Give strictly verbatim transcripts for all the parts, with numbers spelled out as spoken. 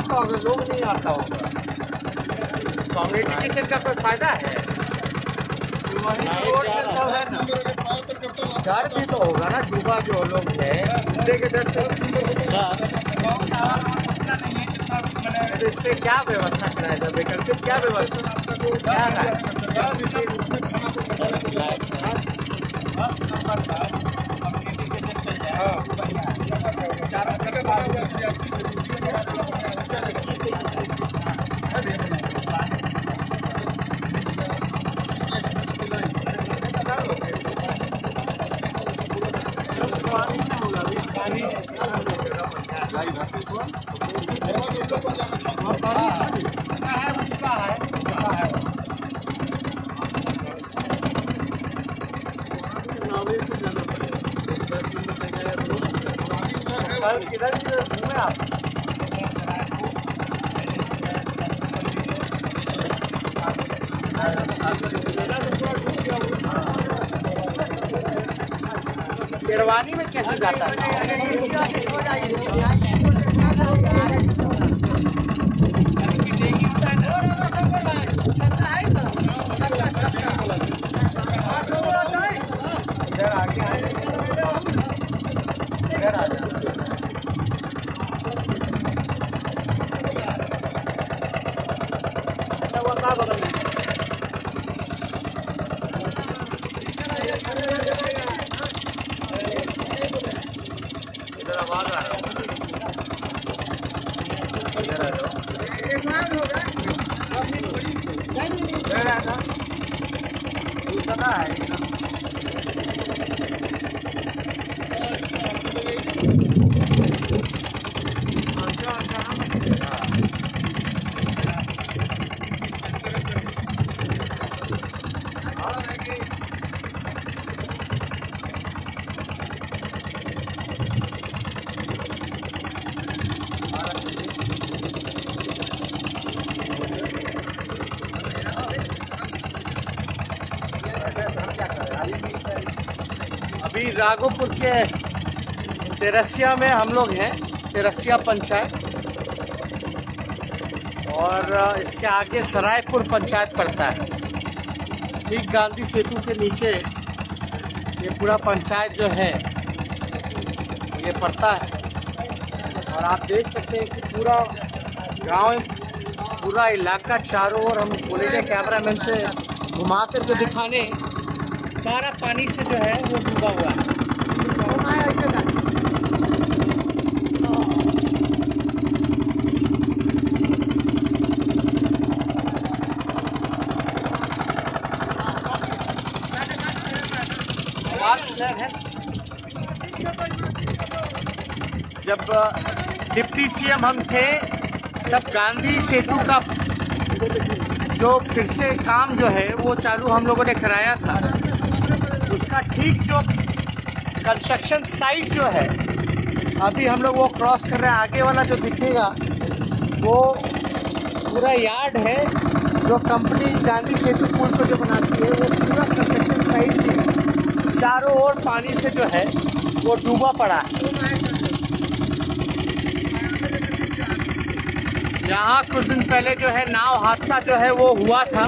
आता होगा, लोग नहीं आता होगा। कम्युनिटी किचन का कोई फायदा है? वही रोड पे सब है ना, डर भी तो होगा ना, डूबा जो लोग है डूबने के डर से। तो इस पे क्या व्यवस्था कराया जाए, वैकल्पिक क्या व्यवस्था क्या किधर घूमे आप? शेरवानी में कैसे जाता है? इधर आगे आए, इधर आ जाओ। इधर आवाज आ रहा है, इधर आ जाओ। इधर आ जाओ, दूसरा है। अभी राघोपुर के तेरसिया में हम लोग हैं, तेरसिया पंचायत, और इसके आगे सरायपुर पंचायत पड़ता है। ठीक गांधी सेतु के नीचे ये पूरा पंचायत जो है ये पड़ता है। और आप देख सकते हैं कि पूरा गांव, पूरा इलाका चारों ओर, हम बोलेंगे कैमरामैन से घुमा कर के दिखाने, सारा पानी से जो है वो डूबा हुआ है। है जब डिप्टी सीएम हम थे तब गांधी सेतु का जो फिर से काम जो है वो चालू हम लोगों ने कराया था। उसका ठीक जो कंस्ट्रक्शन साइट जो है अभी हम लोग वो क्रॉस कर रहे हैं। आगे वाला जो दिखेगा वो पूरा यार्ड है जो कंपनी गांधी सेतु पुल को जो बनाती है, वो पूरा कंस्ट्रक्शन साइट है। चारों ओर पानी से जो है वो डूबा पड़ा है। यहाँ कुछ दिन पहले जो है नाव हादसा जो है वो हुआ था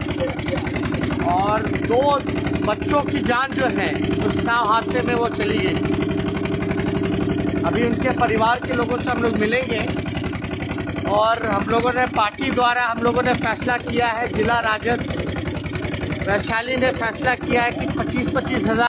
और दो बच्चों की जान जो है उस नाव हादसे में वो चली गई। अभी उनके परिवार के लोगों से हम लोग मिलेंगे और हम लोगों ने पार्टी द्वारा हम लोगों ने फैसला किया है, जिला राजद वैशाली ने फैसला किया है कि पच्चीस पच्चीस हज़ार